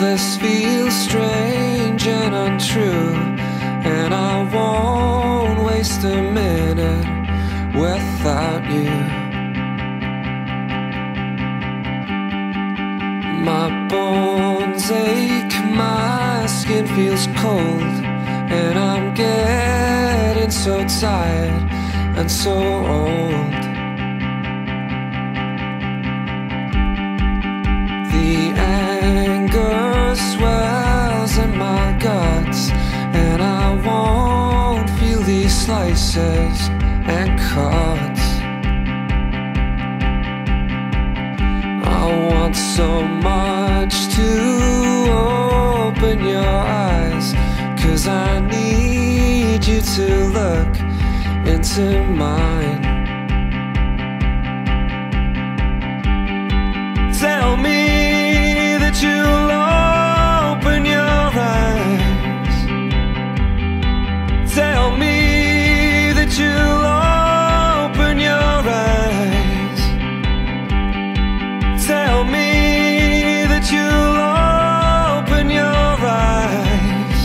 this feels strange and untrue, and I won't waste a minute without you. My bones ache, my skin feels cold, and I'm getting so tired and so old. The anger swells in my guts, and I won't feel these slices and cuts. I want so much to open your eyes, 'cause I need you to look into mine. Tell me that you'll open your eyes. Tell me that you'll open your eyes. Tell me that you'll open your eyes.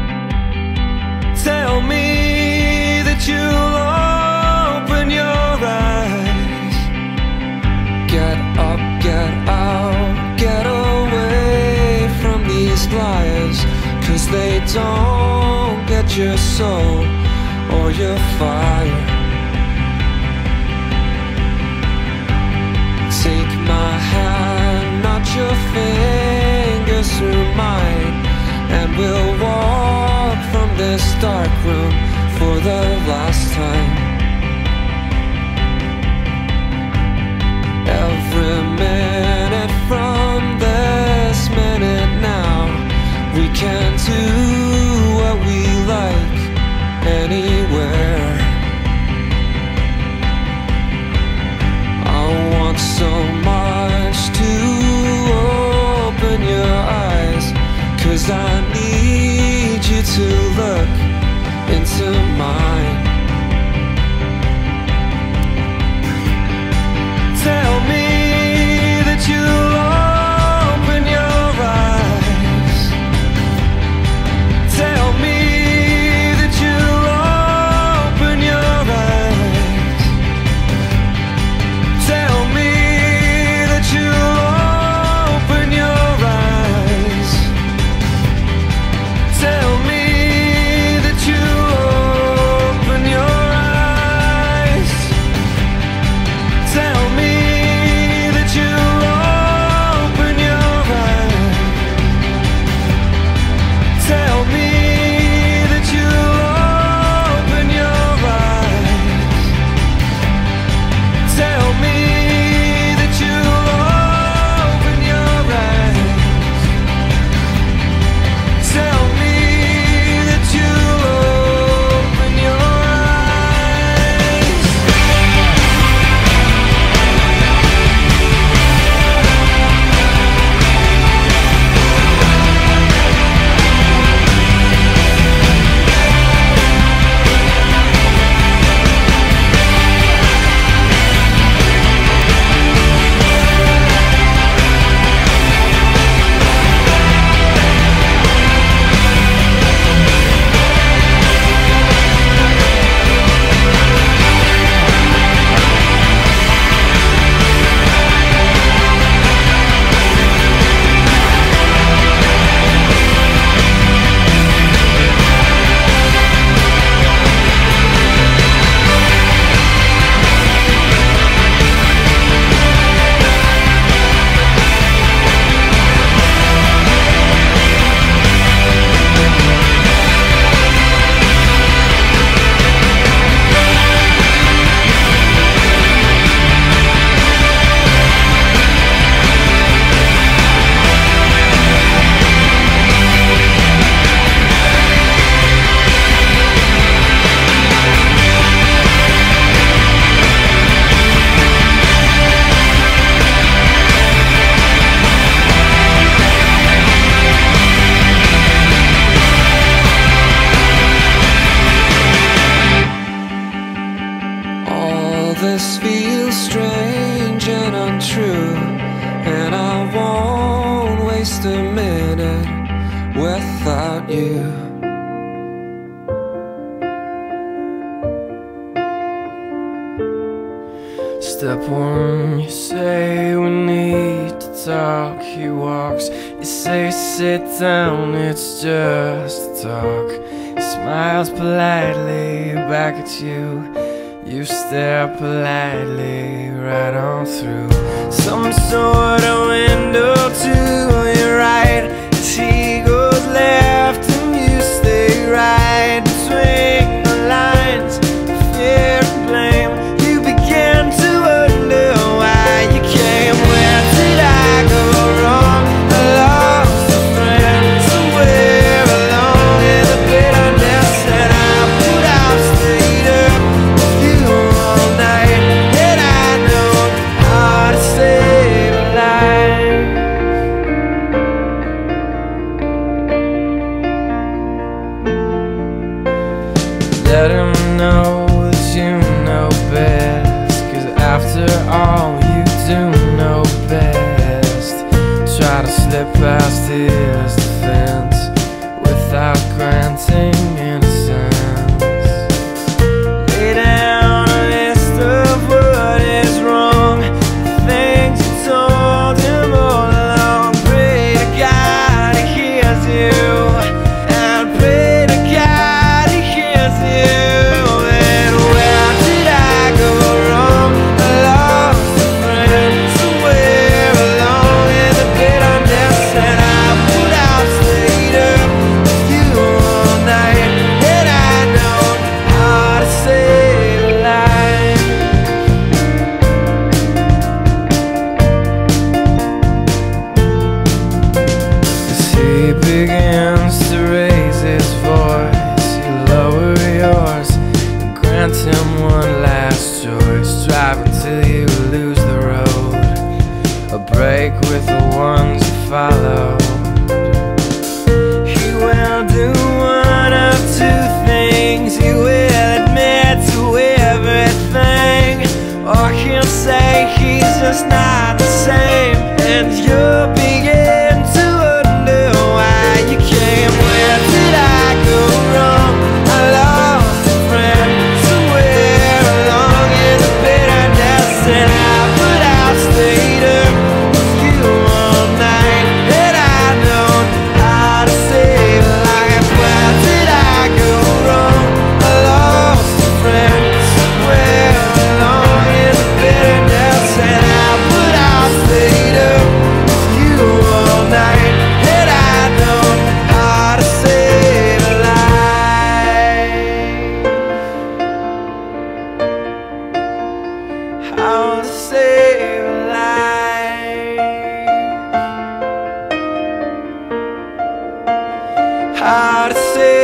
Tell me that you'll open your eyes. Get up, get out, get away from these liars, 'cause they don't get your soul or your fire. Take my hand, not your fingers through mine, and we'll walk from this dark room for the last time. Every minute from this minute now, we can do what we like anywhere. I want so much to open your eyes, 'cause I need you to look into mine. Tell me that you'll open your eyes. Tell me that you'll open your eyes. Tell me that you'll open your eyes. Tell me that you'll open your eyes. Tell me that you'll open your eyes. Tell me that you'll open your eyes. Tell me that you'll open your eyes. Tell me that you'll open your eyes. This feels strange and untrue, and I won't waste a minute Step one, you say we need to talk. He walks, you say sit down, it's just a talk. He smiles politely back at you. You stare politely right on through some sort of window to your right. As he goes left and you stay right between the lines of fear and blame. You begin to wonder why you came. Where did I go wrong? I lost a friend somewhere along in the bitterness, and I put out straight up with you all night. And I know how to save a life. Let him know that you know best, 'cause after all you do know best. Try to slip past his defense without granting innocence. Lay down a list of what is wrong, the things you told him all along. Pray to God he hears you, and pray to God he hears you. And where did I go wrong? I lost a friend somewhere along in the bitterness, and I put out straight up with you all night. And I know how to save a life. As he begins to raise his voice, you lower yours and grant him one last choice. Drive until you lose the road, a break with the ones you follow. He will do one of two things. He will admit to everything, or he'll say he's just not the same. And you'll begin to wonder why you came. Where did I go wrong? I lost a friend somewhere along in the bitterness, and I put out straight up with you all night. And I know how to save a life. Where did I go wrong? I lost a friend somewhere along in the bitterness, and I put out straight up with you all night. And I know how to save a life. How to save a life. How to save